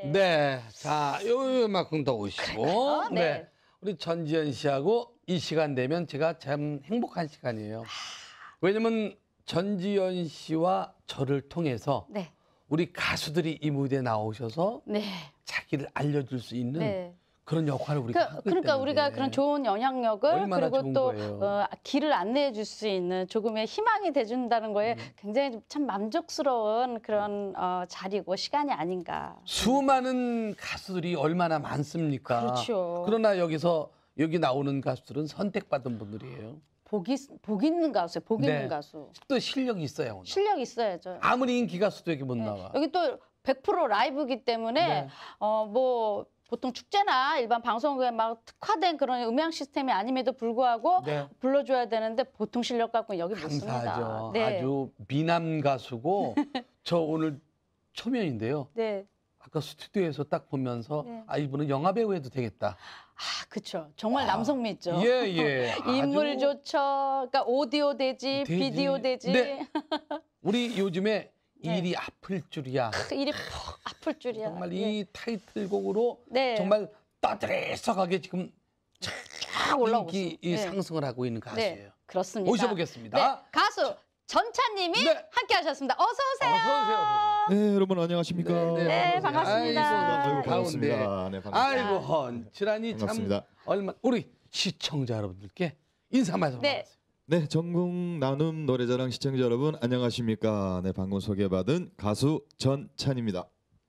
네. 자, 요만큼 더 오시고. 네. 네. 우리 전지현 씨하고 이 시간 되면 제가 참 행복한 시간이에요. 왜냐면 전지현 씨와 저를 통해서 네. 우리 가수들이 이 무대에 나오셔서 네. 자기를 알려줄 수 있는 네. 그런 역할을 우리가 하고 있다는 그러니까 우리가 게 그런 좋은 영향력을 얼마나 그리고 좋은 또 거예요. 길을 안내해 줄 수 있는 조금의 희망이 돼준다는 거에 굉장히 참 만족스러운 그런 자리고 시간이 아닌가. 수많은 가수들이 얼마나 많습니까? 그렇죠. 그러나 여기 나오는 가수들은 선택받은 분들이에요. 복 있는 가수예요. 복 있는 네. 가수. 또 실력이 있어요. 오늘. 실력 있어야죠. 아무리 인기 가수도 여기 못 네. 나와. 여기 또 100% 라이브기 때문에 네. 뭐 보통 축제나 일반 방송국에 막 특화된 그런 음향 시스템이 아님에도 불구하고 네. 불러줘야 되는데 보통 실력 갖고는 여기 못 씁니다. 감사하죠. 네. 아주 미남 가수고 저 오늘 초면인데요. 네. 아까 스튜디오에서 딱 보면서 네. 이분은 영화 배우 해도 되겠다. 그렇죠. 정말 남성미 있죠. 예. 인물 아주 좋죠. 그러니까 오디오 되지, 비디오 되지. 네. 우리 요즘에 네. 일이 아플 줄이야. 일이 퍽 아플 줄이야. 정말 예. 이 타이틀곡으로 네. 정말 떠들썩하게 지금 쫙 올라오고 인기 있습니다. 네. 상승을 하고 있는 가수예요. 네, 그렇습니다. 모셔보겠습니다. 네, 가수 전차님이 네. 함께하셨습니다. 어서 오세요. 어서 오세요. 네, 여러분 안녕하십니까? 네, 반갑습니다. 아이고, 네. 반갑습니다. 네, 반갑습니다. 아이고 헌칠하니 참 반갑습니다. 얼마 우리 시청자 여러분들께 인사 말씀 네. 하세요. 네, 전국 나눔 노래자랑 시청자 여러분 안녕하십니까? 네, 방금 소개받은 가수 전찬입니다.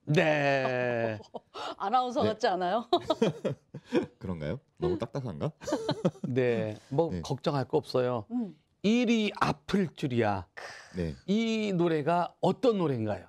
네. 아나운서 네. 같지 않아요? 그런가요? 너무 딱딱한가? 네. 뭐 네. 걱정할 거 없어요. 일이 아플 줄이야. 네. 이 노래가 어떤 노래인가요?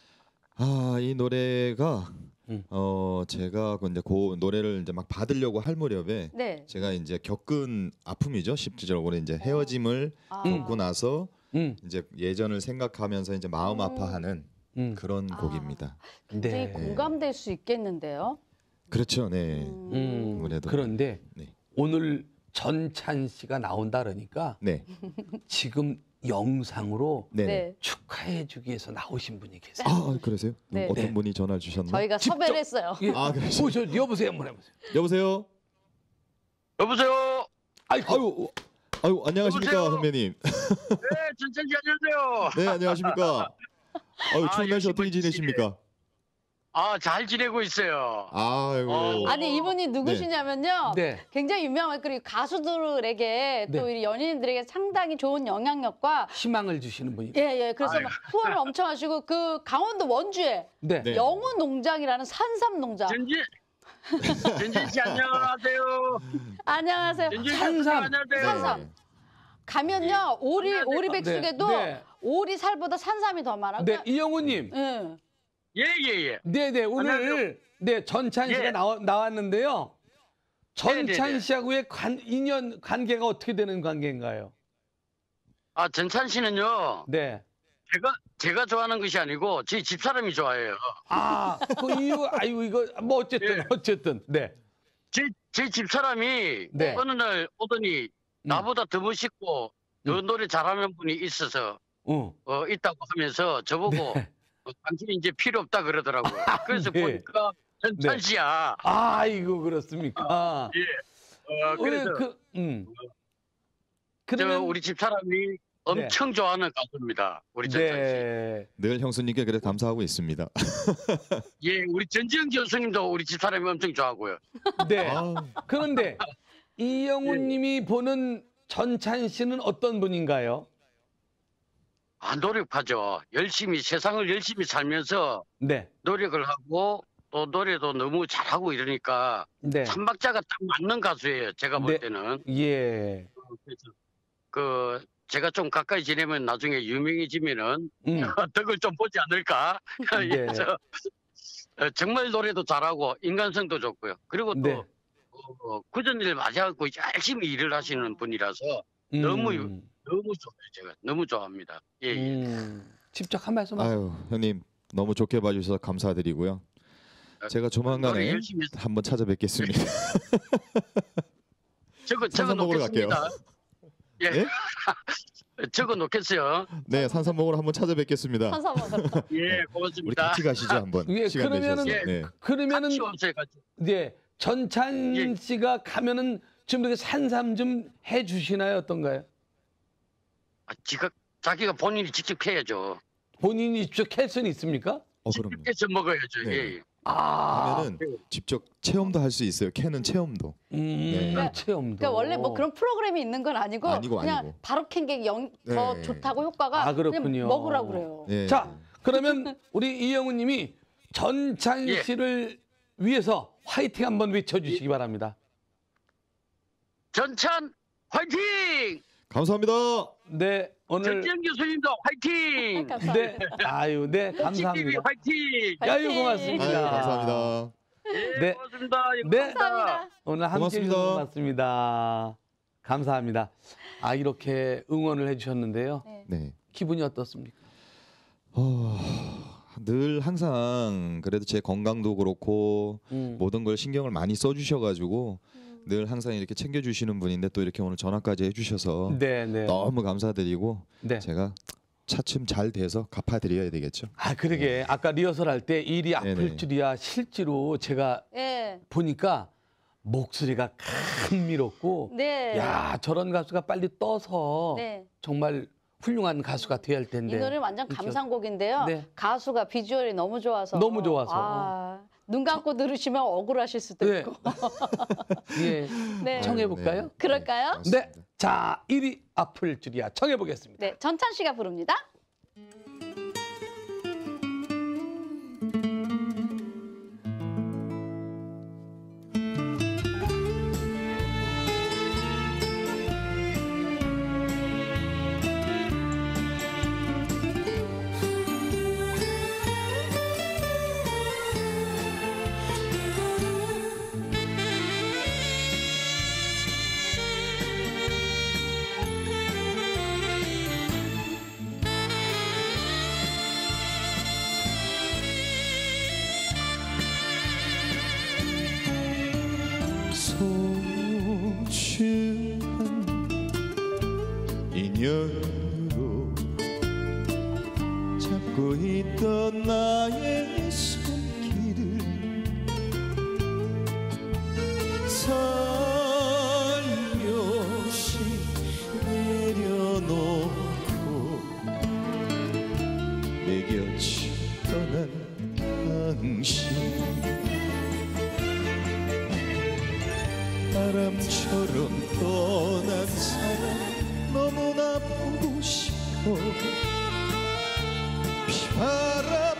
이 노래가 음. 제가 그 노래를 이제 막 받으려고 할 무렵에 네. 제가 이제 겪은 아픔이죠. 실질적으로 이제 헤어짐을 겪고 나서 이제 예전을 생각하면서 이제 마음 아파하는 그런 곡입니다. 굉장히 네. 공감될 수 있겠는데요. 그렇죠. 네. 아무래도. 그런데 네. 오늘 전찬 씨가 나온다 그러니까 네. 지금 영상으로 네. 네. 축하해주기 위해서 나오신 분이 계세요. 그러세요? 네. 어떤 네. 분이 전화 주셨나? 저희가 직접- 섭외를 했어요. 예. 그러세요? 저 여보세요 한번 해보세요. 여보세요? 여보세요. 아유, 안녕하십니까, 여보세요? 선배님. 네, 전천지 안녕하세요. 네, 안녕하십니까. 추운 날씨 역시 어떻게 멋지시네. 지내십니까? 잘 지내고 있어요. 아이고. 아니 이분이 누구시냐면요. 네. 굉장히 유명한 그리고 가수들에게 네. 또 이 연예인들에게 상당히 좋은 영향력과 희망을 주시는 분이. 예. 그래서 막 후원을 엄청 하시고 그 강원도 원주에 네. 네. 영우 농장이라는 산삼 농장. 전진 씨 안녕하세요. 안녕하세요. 전진 씨 산삼. 안녕하세요. 산삼. 가면요 오리 백숙에도 네. 오리 살보다 산삼이 더 많아. 네, 이영우님. 예. 예. 네네, 오늘 안녕하세요. 네 전찬 씨가 예. 나왔는데요. 전찬 네네네. 씨하고의 인연 관계가 어떻게 되는 관계인가요? 전찬 씨는요. 네. 제가 좋아하는 것이 아니고 제 집사람이 좋아해요. 그 이유, 이거 뭐 어쨌든, 네. 제 집사람이 네. 어느 날 오더니 나보다 더 멋있고 더 노래 잘하는 분이 있어서 있다고 하면서 저보고 당신이 이제 필요 없다 그러더라고요. 그래서 네. 보니까 전찬 네. 씨야. 아이고 그렇습니까? 예. 그래서 그러면 우리 집사람이 엄청 좋아하는 가수입니다. 우리 전찬 씨. 네. 늘 형수님께 그래 감사하고 있습니다. 예, 우리 전지영 교수님도 우리 집사람이 엄청 좋아하고요. 네. 아, 그런데 이영우님이 보는 전찬 씨는 어떤 분인가요? 노력하죠. 세상을 열심히 살면서 네. 노력을 하고 또 노래도 너무 잘하고 이러니까 네. 삼박자가 딱 맞는 가수예요. 제가 볼 네. 때는. 예. 그래서 제가 좀 가까이 지내면 나중에 유명해지면은 덕을 좀 보지 않을까. 네. 그래서 정말 노래도 잘하고 인간성도 좋고요. 그리고 또 네. 굳은 일 맞이하고 열심히 일을 하시는 분이라서 너무 좋아요. 제가 너무 좋아합니다. 예. 직접 한 말씀 하세요. 아유, 형님 너무 좋게 봐주셔서 감사드리고요. 제가 노래 조만간에 열심히 해서- 한번 찾아뵙겠습니다. 적어 산삼 먹으러 놓겠습니다. 예. 예? 적어 놓겠어요. 네, 산삼봉으로 한번 찾아뵙겠습니다. 한사 먹으러. 예, 우리 고맙습니다. 같이 가시죠 한번. 예, 시간 그러면은- 내셔서. 네. 그러면은 같이 오세요, 같이. 예, 전찬 예. 씨가 가면은 좀 이렇게 산삼 좀 해주시나요? 어떤가요? 자기가 본인이 직접 해야죠. 본인이 직접 캘 수는 있습니까? 그럼요. 직접 해서 먹어야죠. 네. 예. 하면은 직접 체험도 할 수 있어요. 캐는 체험도. 네. 체험도. 그러니까 원래 뭐 그런 프로그램이 있는 건 아니고, 그냥 아니고. 바로 캔 게 더 네. 좋다고 효과가 아, 그렇군요. 그냥 먹으라고 그래요. 네. 자, 그러면 우리 이영우님이 전찬 예. 씨를 위해서 화이팅 한번 외쳐주시기 바랍니다. 전찬 화이팅! 감사합니다. 네, 오늘 전지현 교수님도 화이팅! 감사합니다. 네, 아유, 네, TV 감사합니다. 화이팅! 아유, 고맙습니다. 아유, 감사합니다. 예, 네. 고맙습니다. 예, 네. 감사합니다. 오늘 함께 고맙습니다. 해주셔서 고맙습니다. 감사합니다. 아, 이렇게 응원을 해주셨는데요. 네. 기분이 어떻습니까? 늘 항상 그래도 제 건강도 그렇고 모든 걸 신경을 많이 써주셔가지고 늘 항상 이렇게 챙겨주시는 분인데 또 이렇게 오늘 전화까지 해주셔서 네, 네. 너무 감사드리고 네. 제가 차츰 잘 돼서 갚아드려야 되겠죠. 아, 그러게. 아까 리허설 할 때 일이 아플 네네. 줄이야 실제로 제가 예. 보니까 목소리가 감미롭고 네. 야, 저런 가수가 빨리 떠서 네. 정말 훌륭한 가수가 돼야 할 텐데. 이 노래는 완전 그렇죠. 감상곡인데요. 네. 가수가 비주얼이 너무 좋아서. 너무 좋아서. 아, 눈 감고 들으시면 억울하실 수도 네. 있고. 예. 네. 청해 볼까요? 그럴까요? 맞습니다. 네. 자, 일이 아플 줄이야 청해 보겠습니다. 네, 전찬 씨가 부릅니다. 소중한 인연으로 잡고 있던 나의 손길을 살며시 내려놓고 내 곁을 떠난 당신 바람처럼 떠난 사람 너무나 보고 싶어 비바람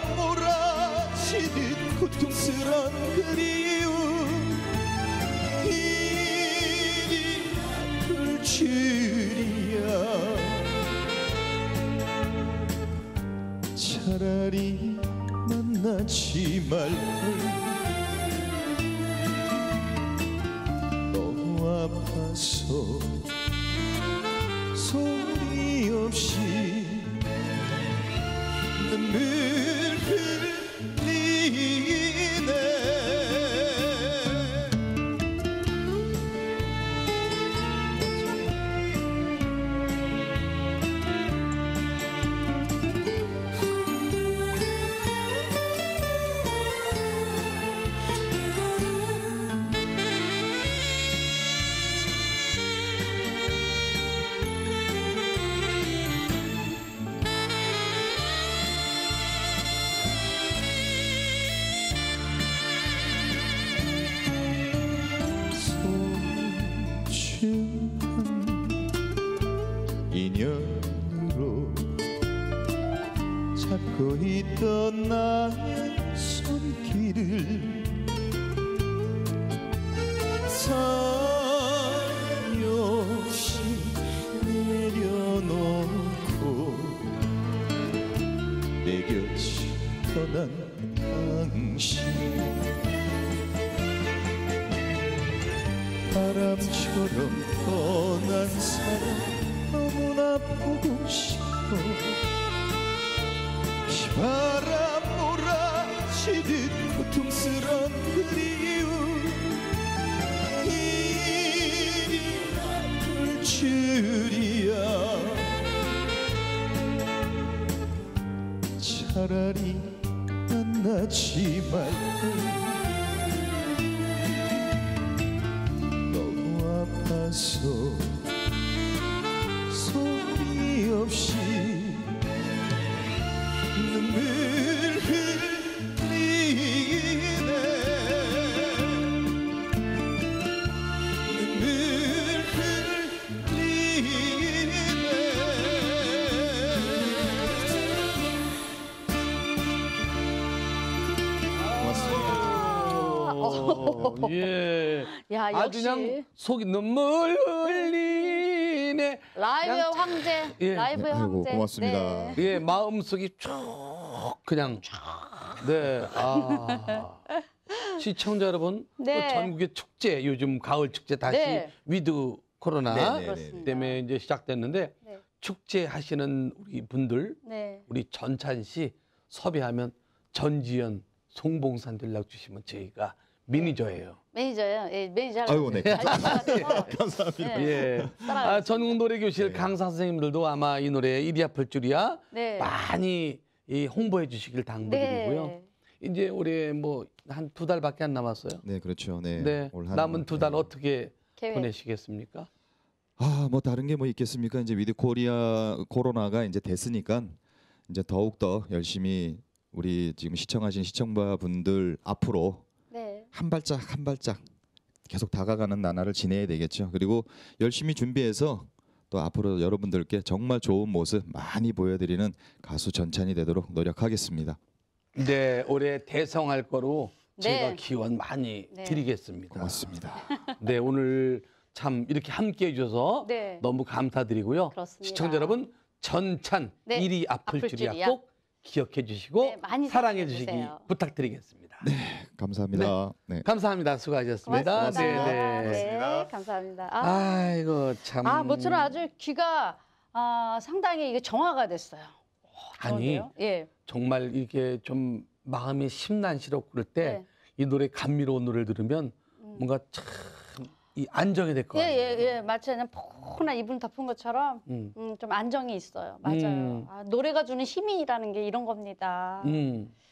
몰아치듯 고통스런 그리움 이리 아플 줄이야 차라리 만나지 말걸 아파서 소리 없이 눈물 흘리네 인연으로 잡고 있던 나의 손길을 살며시 내려놓고 내 곁을 떠난 당신 바람처럼 떠난 사람 너무나 보고 싶어 비바람 몰아치듯 고통스런 그리움 이리 아플 줄이야 차라리 만나지 말걸 너무 아파서 소리 없이 눈물 흘리네 눈물 예. 야, 아주 역시 그냥 속이 눈물 흘리네. 라이브의 그냥 황제. 예. 라이브의 아이고, 황제. 고맙습니다. 네. 예, 마음속이 쭉 그냥 네. 아. 시청자 여러분, 네. 또 전국의 축제 요즘 가을 축제 다시 네. 위드 코로나 네, 네, 그렇습니다. 때문에 이제 시작됐는데 네. 축제 하시는 우리 분들 네. 우리 전찬 씨 섭외하면 전지현, 송봉산 연락 주시면 저희가 매니저예요. 매니저요. 예, 매니저. 아이고, 네. 감사합니다. 네. 예. 따라가겠습니다. 아, 전국 노래교실 네. 강사 선생님들도 아마 이 노래 이리 아플 줄이야 네. 많이 이 홍보해 주시길 당부드리고요. 네. 이제 올해 뭐 한 2달밖에 안 남았어요. 네, 그렇죠. 네. 네. 올 한- 남은 2달 네. 어떻게 계획. 보내시겠습니까? 뭐 다른 게 뭐 있겠습니까? 이제 위드 코리아 코로나가 이제 됐으니까 이제 더욱 더 열심히 우리 지금 시청하신 시청자분들 앞으로 네. 한 발짝 한 발짝 계속 다가가는 나날을 지내야 되겠죠. 그리고 열심히 준비해서 또 앞으로 여러분들께 정말 좋은 모습 많이 보여드리는 가수 전찬이 되도록 노력하겠습니다. 네, 올해 대성할 거로 제가 네. 기원 많이 네. 드리겠습니다. 고맙습니다. 네, 오늘 참 이렇게 함께 해주셔서 네. 너무 감사드리고요. 그렇습니다. 시청자 여러분, 전찬 네, 일이 아플 아플 줄이야 줄이야. 꼭 기억해 주시고 네, 많이 사랑해 사랑해 주시기 주세요. 부탁드리겠습니다. 감사합니다. 네. 감사합니다. 수고하셨습니다. 고맙습니다. 네, 네. 네, 감사합니다. 아이고 참. 모처럼 아주 귀가 상당히 이게 정화가 됐어요. 아니 좋은데요? 예. 정말 이게 좀 마음이 심란스럽고 그럴 때 이 네. 노래 감미로운 노래를 들으면 뭔가 참 이 안정이 될 것 예, 같아요. 예, 예. 마치 그냥 포근한 이불 덮은 것처럼 좀 안정이 있어요. 맞아요. 음. 노래가 주는 힘이라는 게 이런 겁니다.